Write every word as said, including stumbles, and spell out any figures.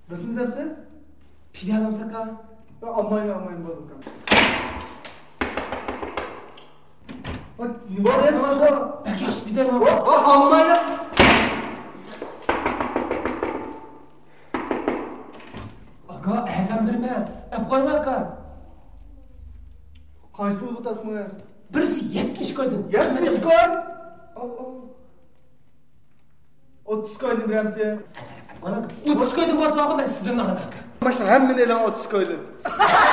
Nasıl depsiz? Pide adam saka. Amayın amayın balık. Bak limon esma. Bak yaş pide mi? Bak amayın. Aka ehsen birme. Hep koyma aka. Kaç yıl tutasın? Birisi yetmiş koydum. Yetmiş koy. Otuz koydum Remzi. Eser hep koyma aka. Otuz koydum basa aka ben sizden alım aka. Baştan hemen elan otuz koydum.